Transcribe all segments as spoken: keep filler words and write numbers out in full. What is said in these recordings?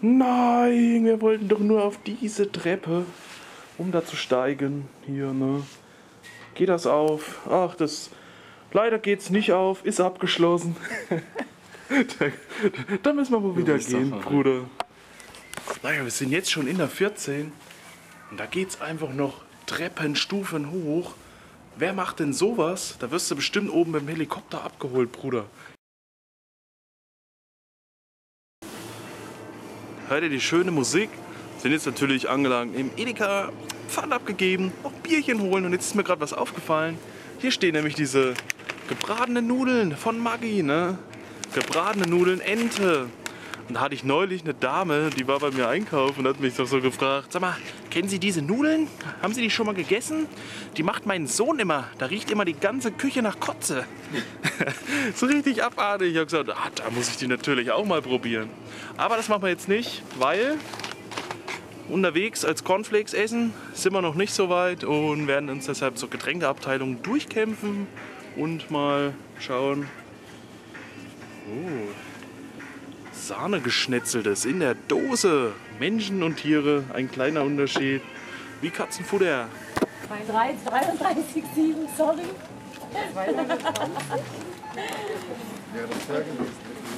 Nein, wir wollten doch nur auf diese Treppe, um da zu steigen. Hier, ne? Geht das auf? Ach, das... Leider geht's nicht auf, ist abgeschlossen. da, da müssen wir wohl wieder gehen, Bruder. Naja, wir sind jetzt schon in der vierzehn. Und da geht's einfach noch Treppenstufen hoch. Wer macht denn sowas? Da wirst du bestimmt oben beim Helikopter abgeholt, Bruder. Hört ihr die schöne Musik? Sind jetzt natürlich angelangt im Edeka, Pfand abgegeben, noch Bierchen holen und jetzt ist mir gerade was aufgefallen. Hier stehen nämlich diese gebratenen Nudeln von Maggi, ne? Gebratene Nudeln Ente. Und da hatte ich neulich eine Dame, die war bei mir einkaufen und hat mich doch so gefragt, sag mal, kennen Sie diese Nudeln? Haben Sie die schon mal gegessen? Die macht mein Sohn immer, da riecht immer die ganze Küche nach Kotze. So richtig abartig. Ich habe gesagt, ah, da muss ich die natürlich auch mal probieren. Aber das machen wir jetzt nicht, weil unterwegs als Cornflakes essen sind wir noch nicht so weit und werden uns deshalb zur Getränkeabteilung durchkämpfen und mal schauen. Oh. Sahnegeschnetzeltes in der Dose. Menschen und Tiere, ein kleiner Unterschied. Wie Katzenfutter. dreiunddreißig, sieben, sorry. Ja, das wäre gewesen.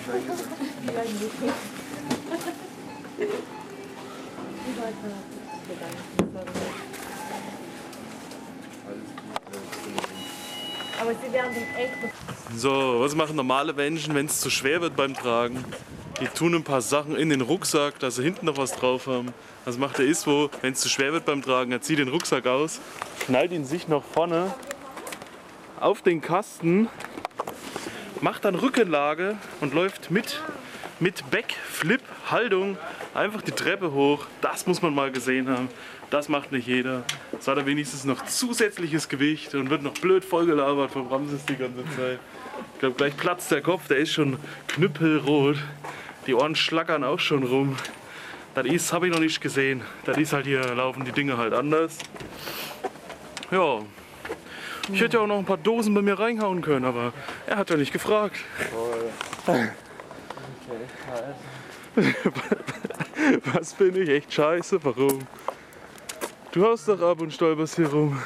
Aber sie werden echt. So, was machen normale Menschen, wenn es zu schwer wird beim Tragen? Die tun ein paar Sachen in den Rucksack, dass sie hinten noch was drauf haben. Was macht der Iswo, wenn es zu schwer wird beim Tragen? Er zieht den Rucksack aus, knallt ihn sich noch vorne auf den Kasten, macht dann Rückenlage und läuft mit, mit Backflip-Haltung einfach die Treppe hoch. Das muss man mal gesehen haben. Das macht nicht jeder. So hat er wenigstens noch zusätzliches Gewicht und wird noch blöd vollgelabert vom Ramses die ganze Zeit. Ich glaube, gleich platzt der Kopf, der ist schon knüppelrot. Die Ohren schlackern auch schon rum. Das ist, habe ich noch nicht gesehen. Das ist halt, hier laufen die Dinge halt anders. Ja. Ich hätte ja auch noch ein paar Dosen bei mir reinhauen können, aber er hat ja nicht gefragt. Okay, Was bin ich? Echt scheiße? Warum? Du haust doch ab und stolperst hier rum.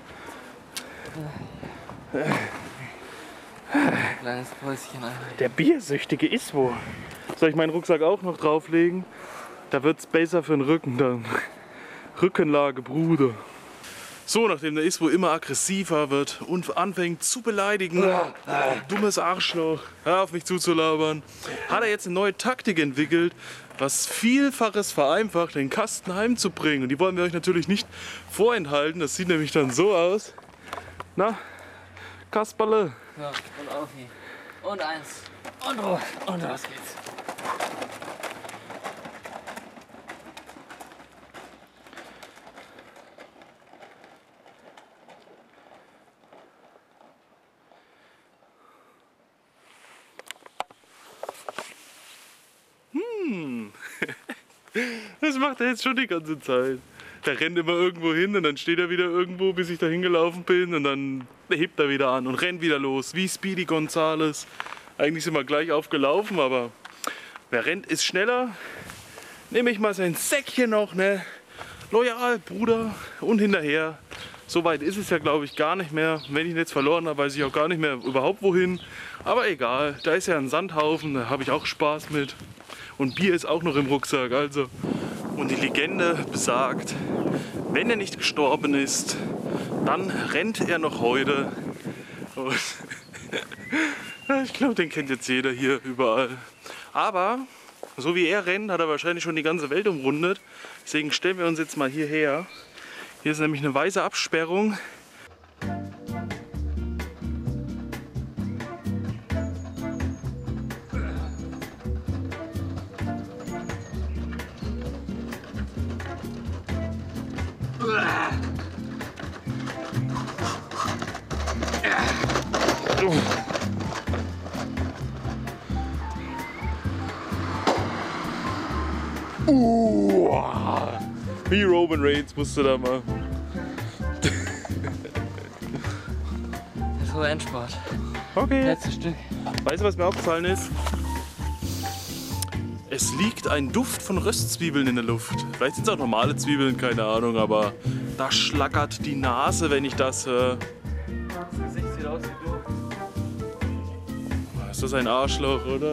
Kleines Päuschen ein. Der Biersüchtige ist wo. Soll ich meinen Rucksack auch noch drauflegen? Da wird's besser für den Rücken dann. Rückenlage, Bruder. So, nachdem der Iswo immer aggressiver wird und anfängt zu beleidigen, dummes Arschloch, hör auf mich zuzulabern, hat er jetzt eine neue Taktik entwickelt, was Vielfaches vereinfacht, den Kasten heimzubringen. Und die wollen wir euch natürlich nicht vorenthalten. Das sieht nämlich dann so aus. Na, Kasperle. So, und auf hier. Und eins. Und Ruhe. Und los geht's. Hm. Das macht er jetzt schon die ganze Zeit. Der rennt immer irgendwo hin und dann steht er wieder irgendwo, bis ich da hingelaufen bin und dann hebt er wieder an und rennt wieder los, wie Speedy Gonzales. Eigentlich sind wir gleich aufgelaufen, aber wer rennt, ist schneller. Nehme ich mal sein Säckchen noch, ne? Loyal, Bruder, und hinterher. So weit ist es ja, glaube ich, gar nicht mehr. Wenn ich ihn jetzt verloren habe, weiß ich auch gar nicht mehr überhaupt wohin. Aber egal, da ist ja ein Sandhaufen, da habe ich auch Spaß mit. Und Bier ist auch noch im Rucksack, also. Und die Legende besagt, wenn er nicht gestorben ist, dann rennt er noch heute. Und ich glaube, den kennt jetzt jeder hier überall. Aber so wie er rennt, hat er wahrscheinlich schon die ganze Welt umrundet. Deswegen stellen wir uns jetzt mal hierher. Hier ist nämlich eine weiße Absperrung. Uh, wie Roman Reigns musste da mal. Das war Endsport. Okay. Letztes Stück. Weißt du, was mir aufgefallen ist? Es liegt ein Duft von Röstzwiebeln in der Luft. Vielleicht sind es auch normale Zwiebeln, keine Ahnung, aber da schlackert die Nase, wenn ich das höre. Das Gesicht sieht aus wie du. Ist das ein Arschloch, oder?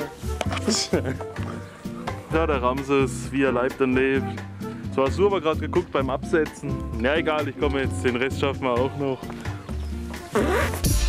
Ja, der Ramses, wie er leibt und lebt. So hast du aber gerade geguckt beim Absetzen. Ja, egal, ich komme jetzt. Den Rest schaffen wir auch noch.